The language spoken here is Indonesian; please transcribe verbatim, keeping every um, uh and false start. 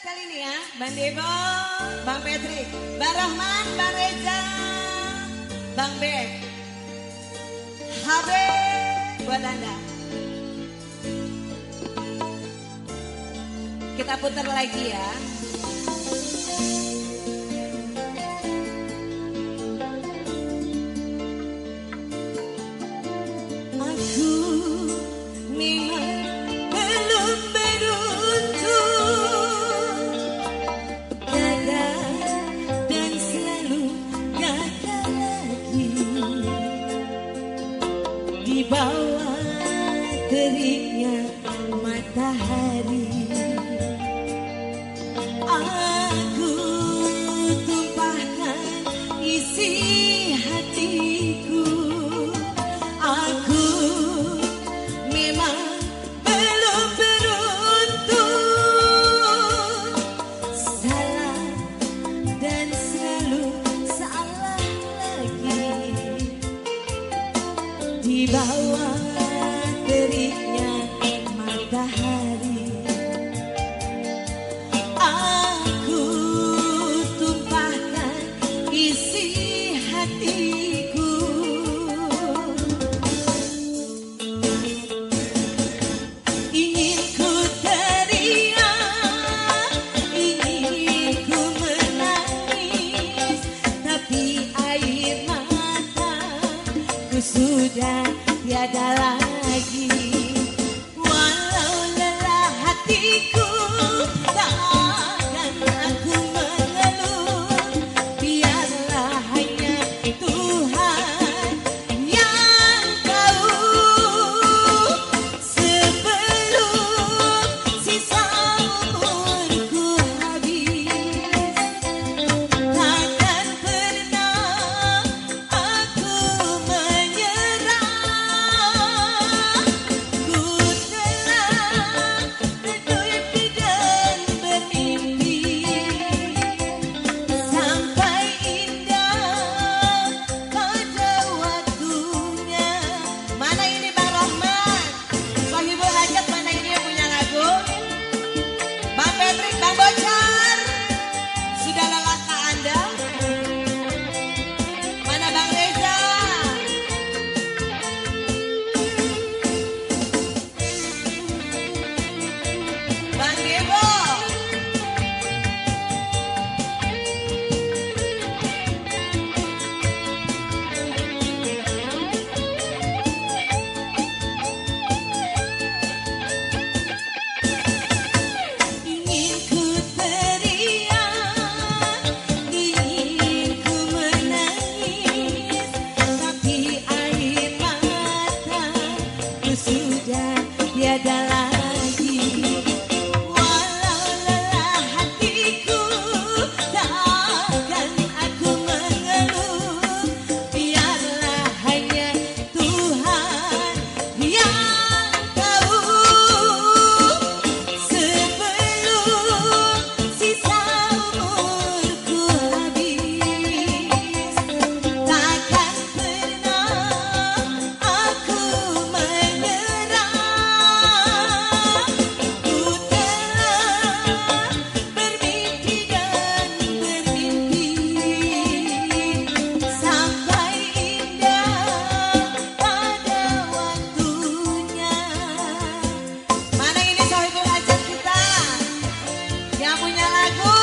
kali ini ya, Bang Devo, Bang Patrick, Bang Rahman, Bang Reza, Bang Bek, H B buat Anda. Kita putar lagi ya. Di bawah teriknya matahari, aku tumpahkan isi hatiku. Aku memang belum beruntung, salah dan selalu salah lagi. Di bawah teriknya matahari, aku tumpahkan isi hatiku. Ingin ku teriak, ingin ku menangis, tapi air mataku sudah tiada lagi. Walau lelah hatiku, tak akan aku mengeluh. Biarlah hanya Tuhan yang tahu. Sebelum sisa umurku habis, takkan pernah aku menyerah. Sudah tiada lagi. Walau lelah hatiku, tak akan aku mengeluh. Biarlah hanya Tuhan yang tahu. Sebelum sisa umurku habis, takkan pernah aku yang punya lagu